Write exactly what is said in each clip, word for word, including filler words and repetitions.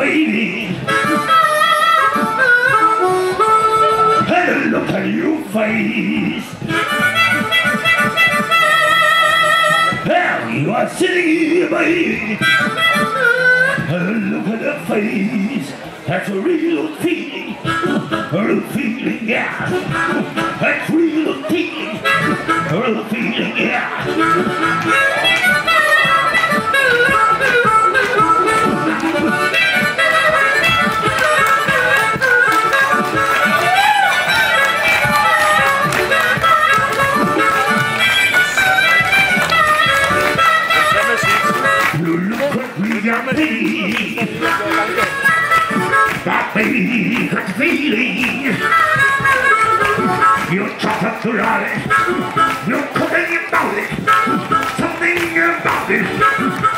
fading. And look at your face. Well, you are sitting here, baby. And look at the face. That's a real feeling. A real feeling, yeah. That's real feeling. A real feeling, yeah. That baby got feeling. You talk up to it. You're cooking about it. Something about it.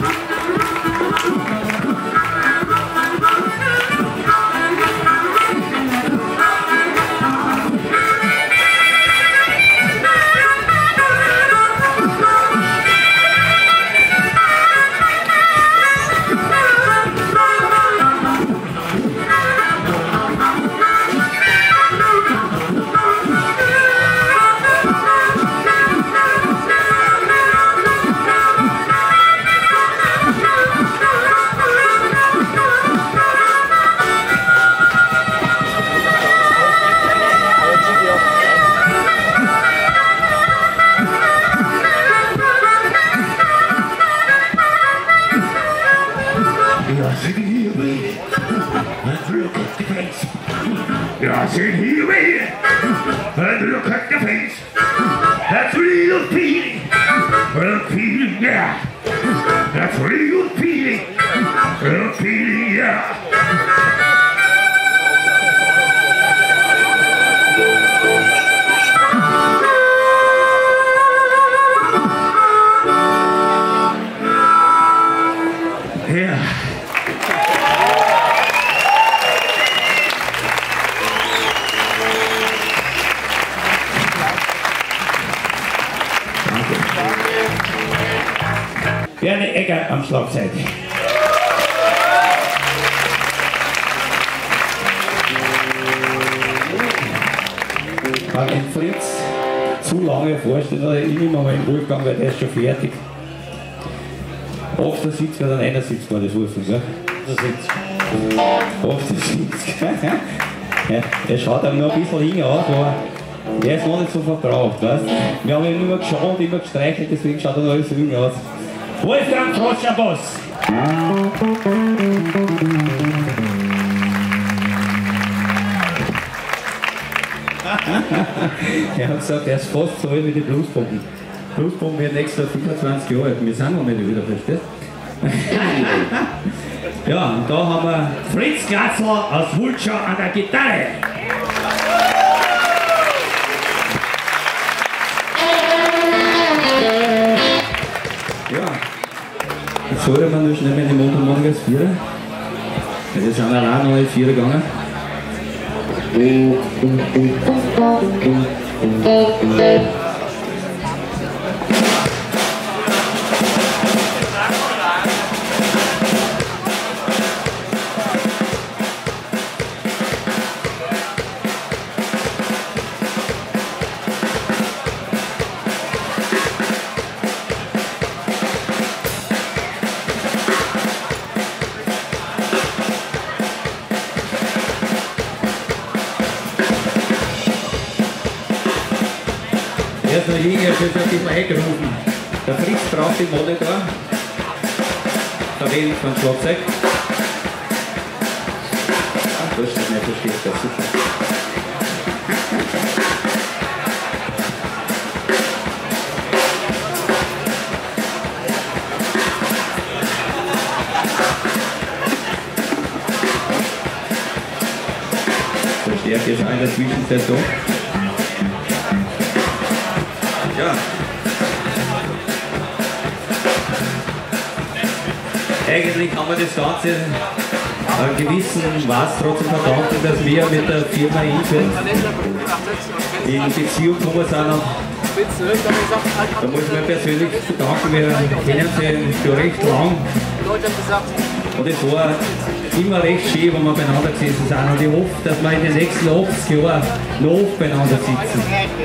You're sitting here, baby, and look at the face. That's real feeling, real feeling, yeah. That's real feeling, real feeling, yeah. Yeah. Gerne Egger am Schlagzeug. Wenn den Fritz zu lange vorstellt, dann ich nehme mal in den Ruhegang, weil der ist schon fertig. Oft der Sitz wird dann einer Sitz war das Wurfen, gell? Der Sitz. Oft der Sitz. Ja, er schaut einem noch ein bisschen hin aus, aber der ist noch nicht so verbraucht, weißt du? Wir haben ihn immer geschaut, immer gestreichelt, deswegen schaut er noch alles so jung aus. Wolfgang Frosch am Boss! Er hat gesagt, er ist fast so alt wie die Bluesbomben. Bluesbomben wird nächstes Jahr fünfundzwanzig Jahre alt. Wir sind noch nicht wieder, verstehst du? Ja, und da haben wir Fritz Glatzl aus Wulschau an der Gitarre. Jetzt sollte man nur schnell meine Motormann als Vierer. Jetzt sind wir allein noch in Vierer gegangen. Er ist noch jung, er wird ein bisschen eingerufen. Der Fritz braucht den Monitor. Da wählt vom Schlagzeug. Ach, du hast das nicht versteht, das ist super. Verstärkt ist auch in der Zwischenzeit so. Ja. Eigentlich haben wir das Ganze einen gewissen Maß trotzdem verdanken, dass wir mit der Firma Infeld in Beziehung gekommen sind. Da muss ich mir persönlich bedanken, wir kennen sie schon recht lang. Und es war immer recht schön, wenn wir beieinander gesessen sind. Und ich hoffe, dass wir in den nächsten achtzig Jahren noch beieinander sitzen.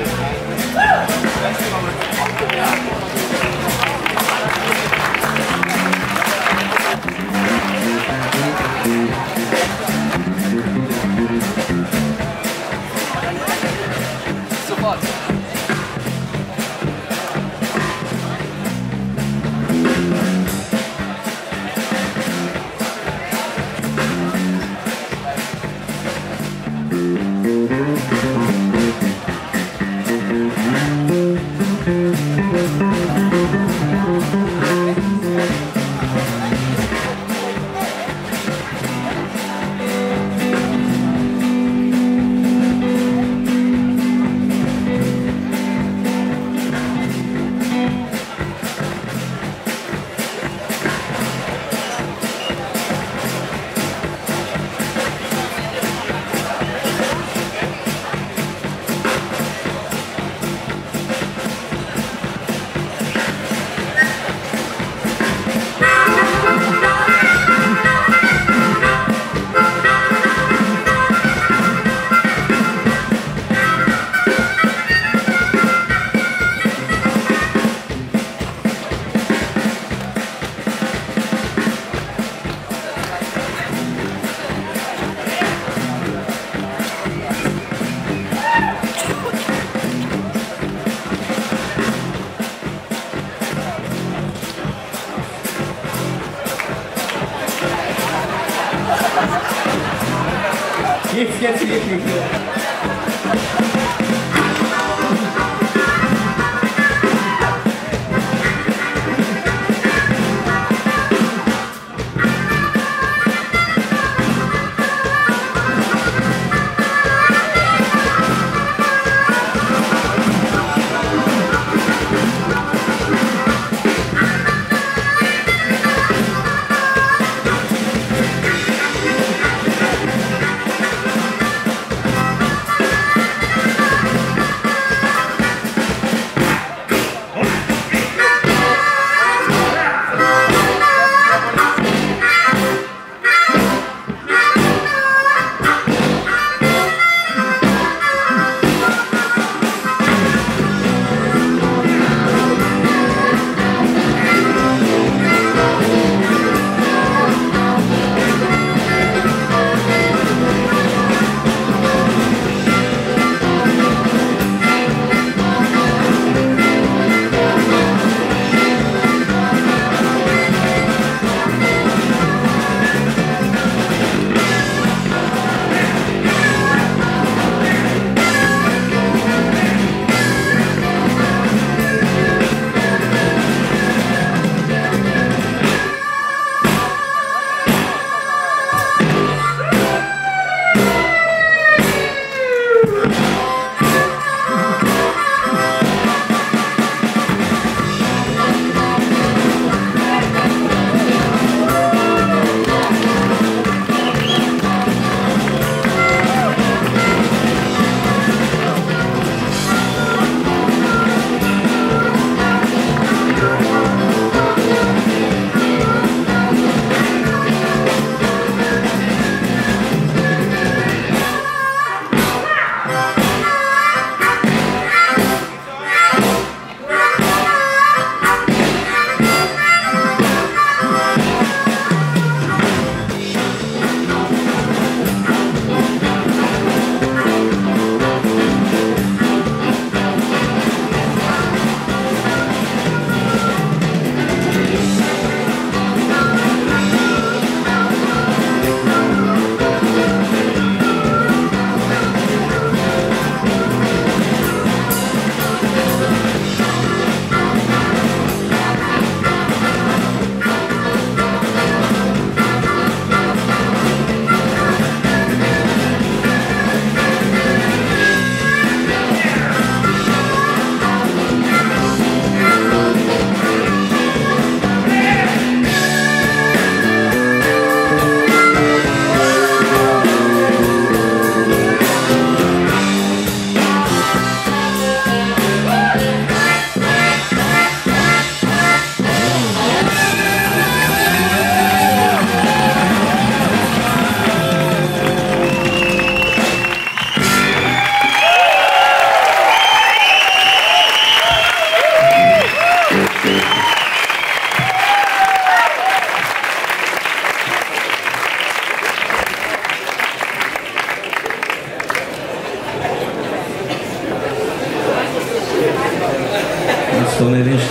Sofort. Jetzt geht's wirklich.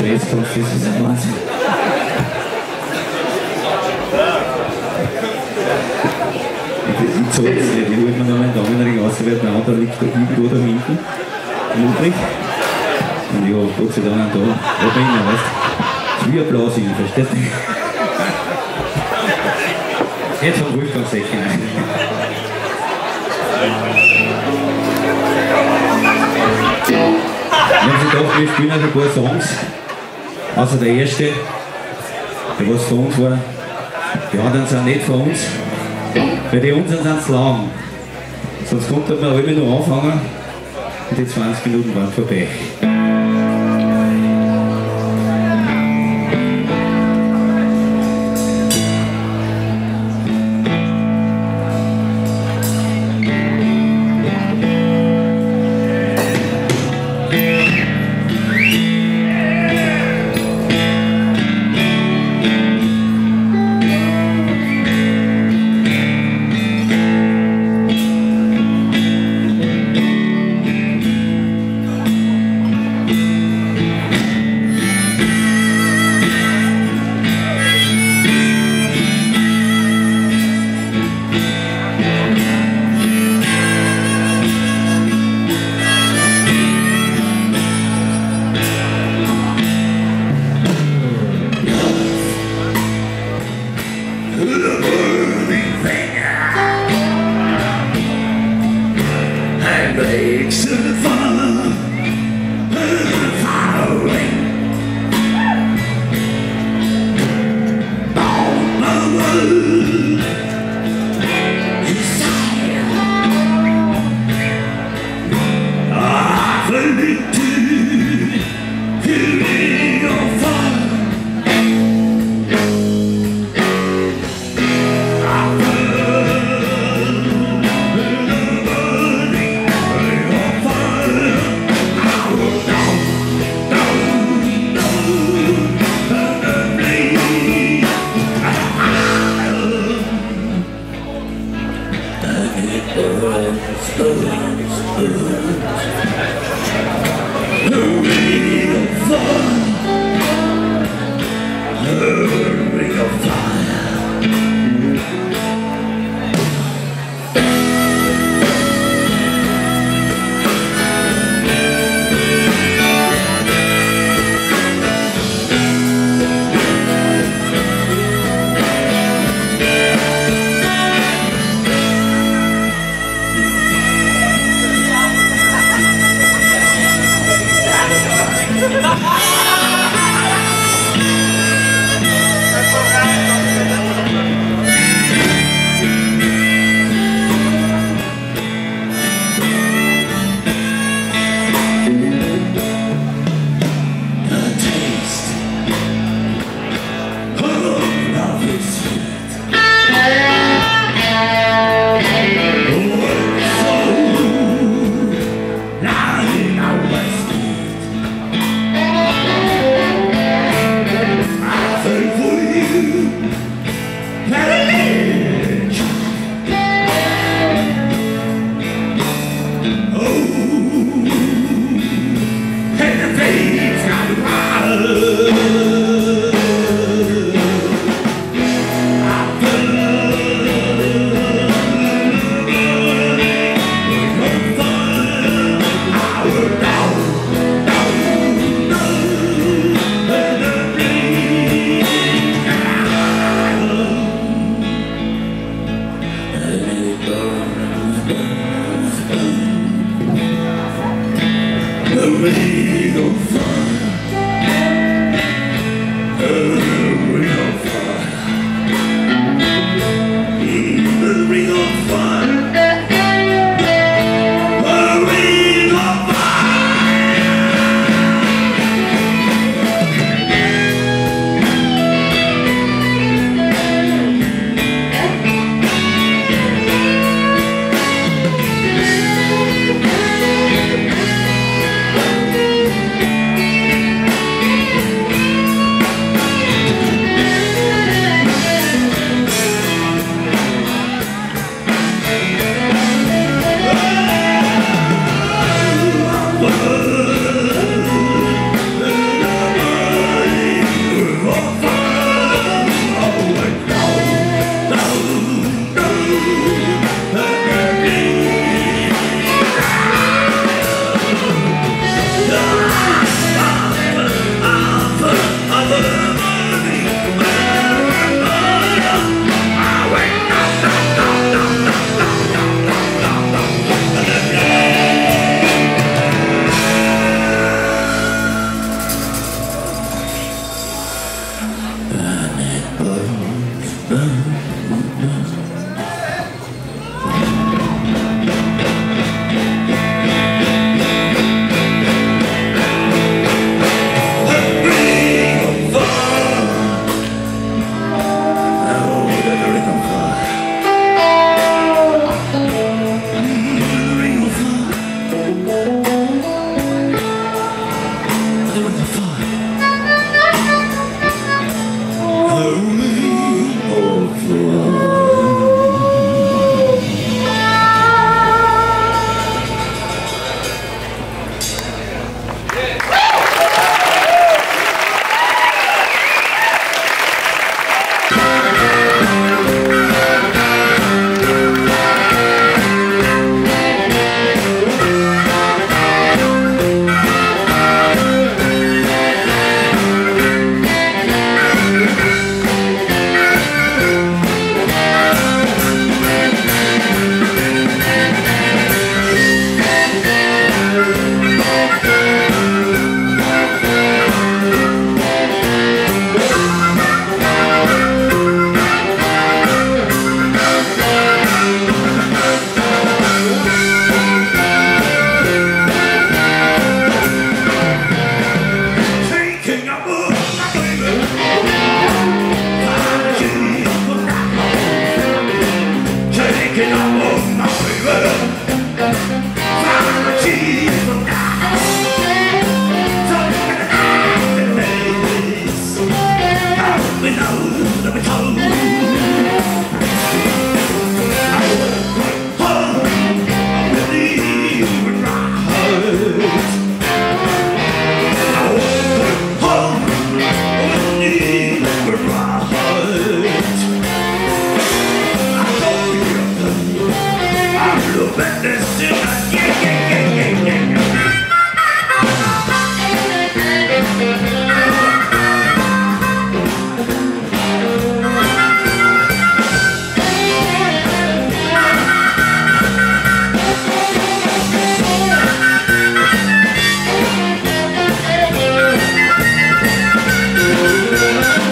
Stress gehabt, das ist ein Wahnsinn. Ich zahle das nicht, ich wollte mir noch meinen Daumenring auswerten, der andere liegt da irgendwo da hinten, Ludwig. Und ja, Gott sei Dank da, da bin ich, weißt du, wie Applaus hin, verstehst du? Jetzt vom Wolfgang Säckchen ein. Wir haben sich gedacht, wir spielen also ein paar Songs, außer der erste, der was von uns war. Die anderen sind nicht von uns, weil die unseren sind zu lang. Sonst konnte man alle noch anfangen und die zwanzig Minuten waren vorbei. Breaks the fire, following on my road. Desire, I believe to hearing your fire. Thank you.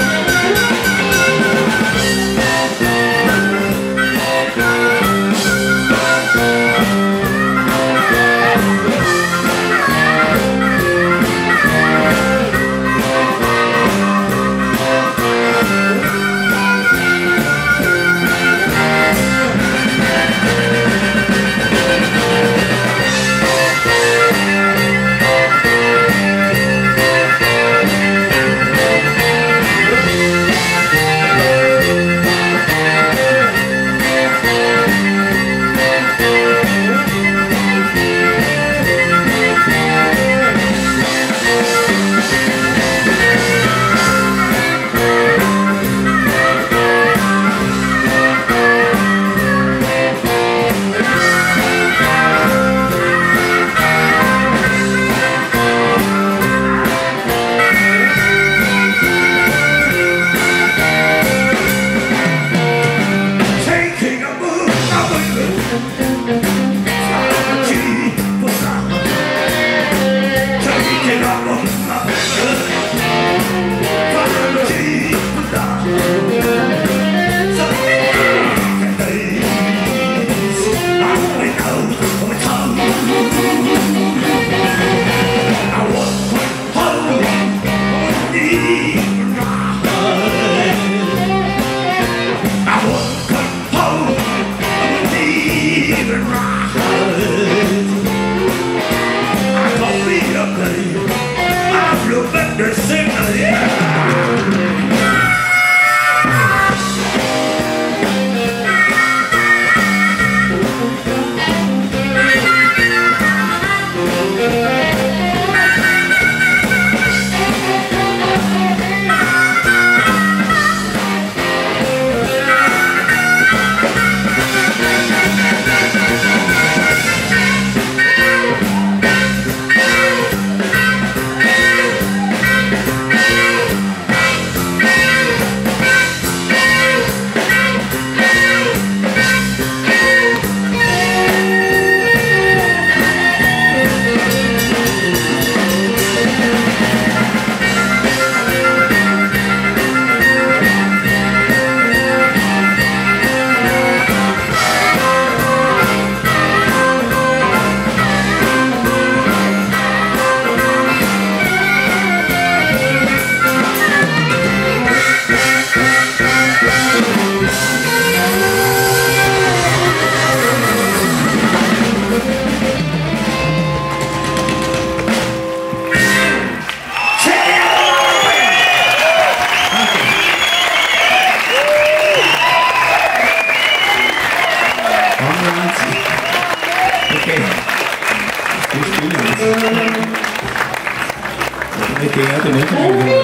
gehört und nicht.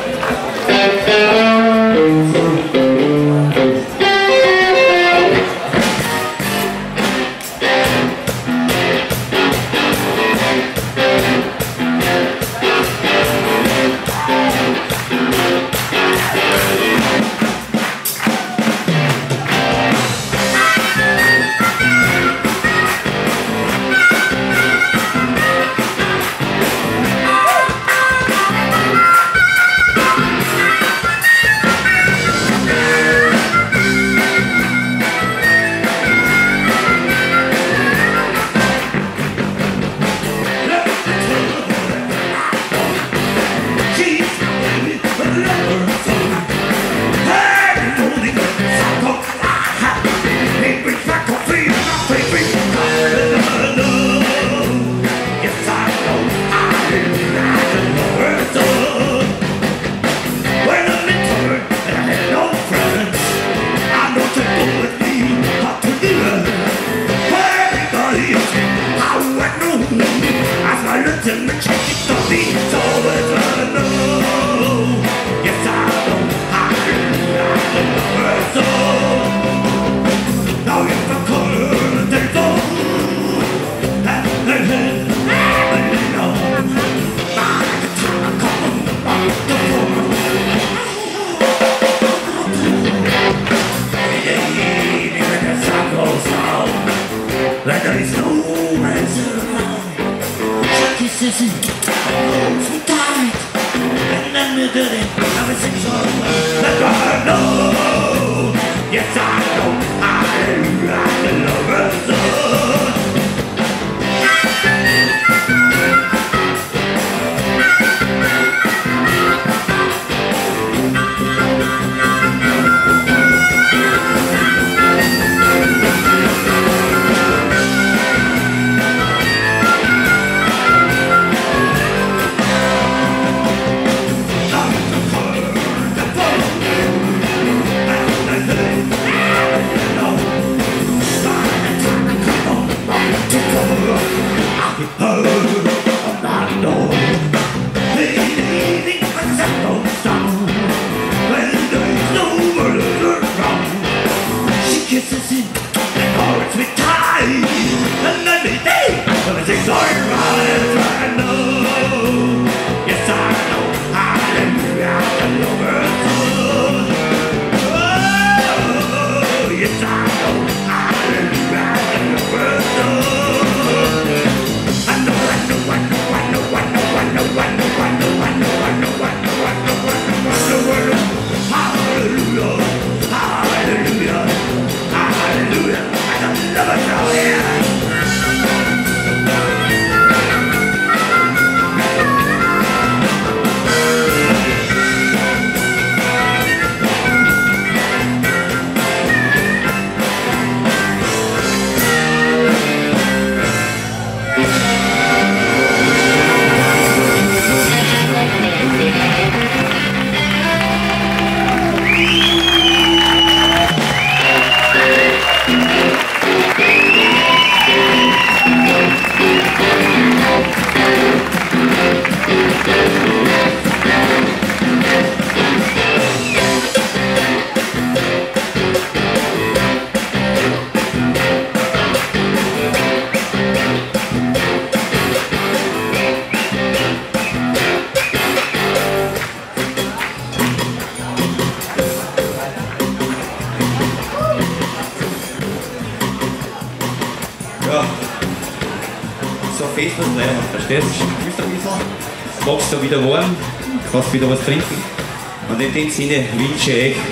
Verstehst du? Fühlst du ein bisschen? Magst du wieder warm? Kannst wieder was trinken? Und in dem Sinne wünsche ich euch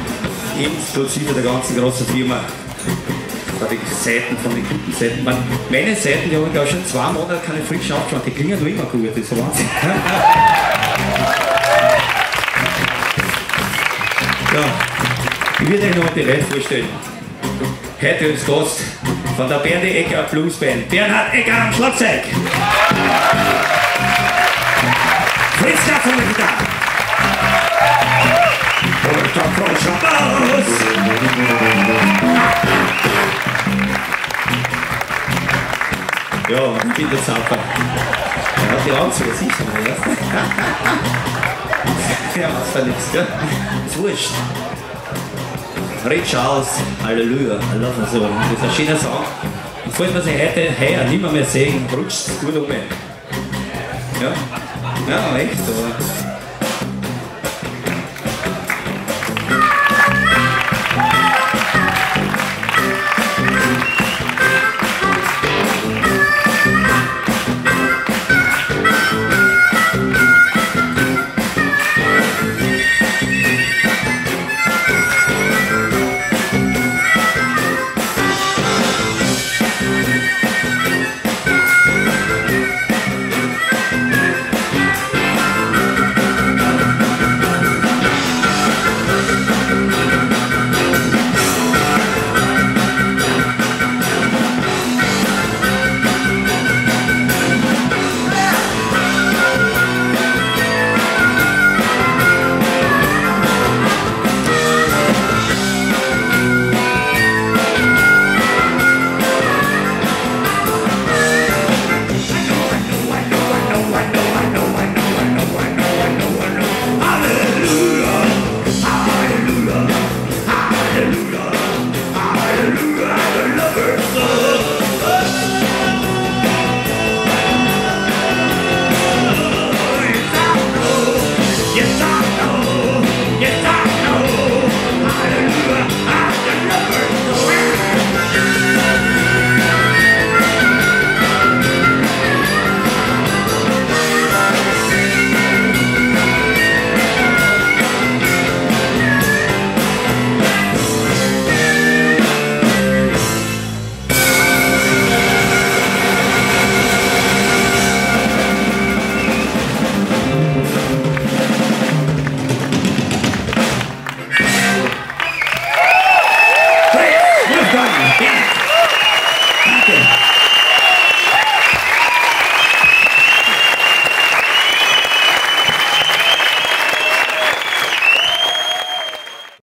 inklusive der ganzen großen Firma von den Seiten, von den guten Seiten. Meine Seiten, die haben ja schon zwei Monate keine frischen aufgeschaut, die klingen noch immer gut, das ist so Wahnsinn. Ja, ich würde euch noch die Leute vorstellen. Heute als Gast von der Berndi Egger Blues Band, Bernhard Egger am Schlagzeug. Fritz Gaff von der Gitarre. Und der Frosch am Bass. Ja, bitte Zapper. Er hat die Augen zu, sicher mal, ja. Ja, was für nichts, gell? Ist wurscht. Ray Charles, Halleluja, I love you so. Das ist ein schöner Song. Und falls man sich heute heuer nicht mehr, mehr sehen, rutscht es gut um. Ja, ja, echt, aber.